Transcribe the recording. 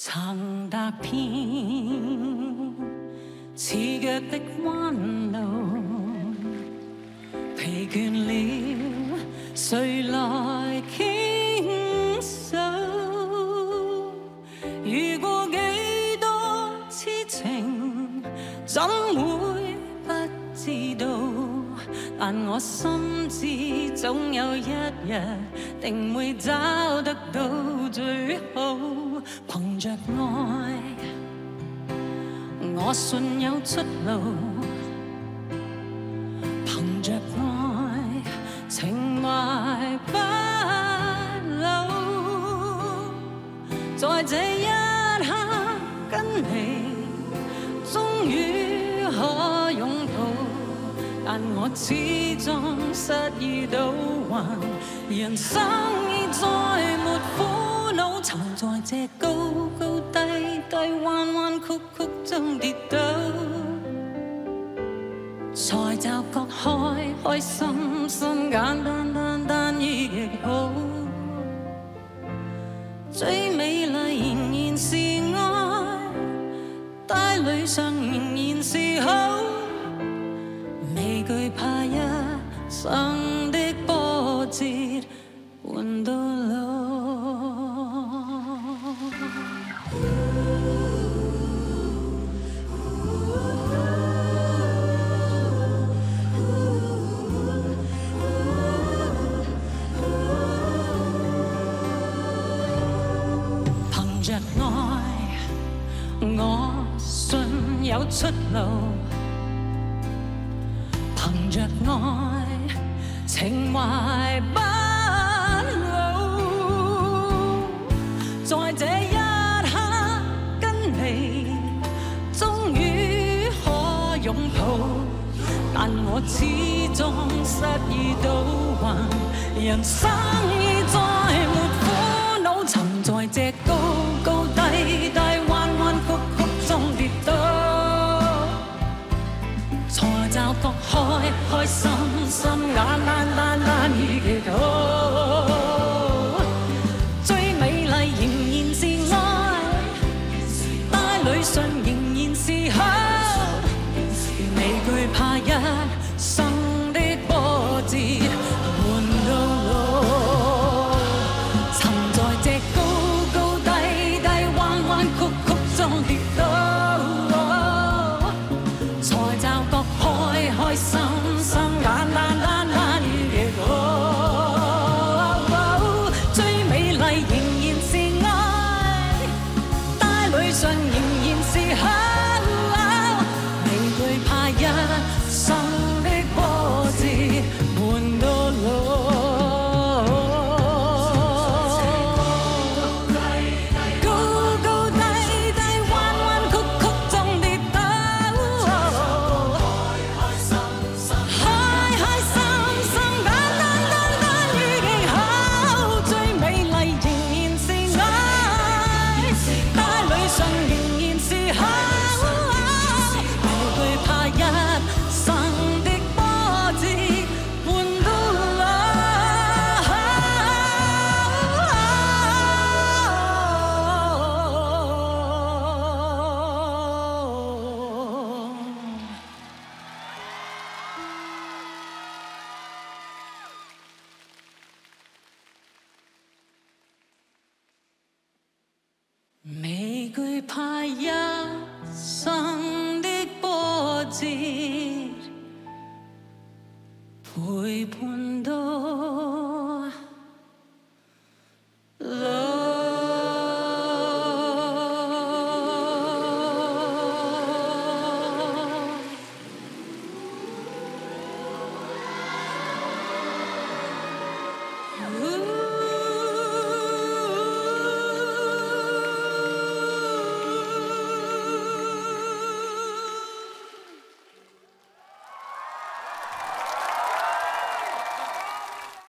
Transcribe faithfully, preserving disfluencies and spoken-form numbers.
曾踏遍刺腳的彎路，疲倦了，誰來傾訴？遇過幾多痴情，怎會不知道？但我心知總有一日，定會找得到最好。憑着愛，我信有出路。憑着愛，情懷不老。在這一刻跟你，終於可擁抱。但我始終失意倒還，人生已再沒苦惱，曾在這高高低低、彎彎曲曲中跌倒，才驟覺開開心心、簡單單單已極好。最美麗仍然是愛，帶淚上仍然是好。未懼怕一生的波折伴到老。憑着愛，我信有出路。憑着愛，情懷不老。在這一刻跟你，終於可擁抱。但我始終失意倒還，人生已再沒苦惱。曾在這高高低低、彎彎曲曲中跌倒，才驟覺開開心心、簡單單單已極好。最美麗仍然是愛，帶淚上仍然是好。未懼怕一生的波折伴到老。曾在這高高低低、彎彎曲曲中跌倒，才驟覺開開心心、簡單單單已極好。最美麗仍然是愛，帶淚上仍然是好。未懼怕一生的波折伴到老。未懼怕一生的波折陪伴到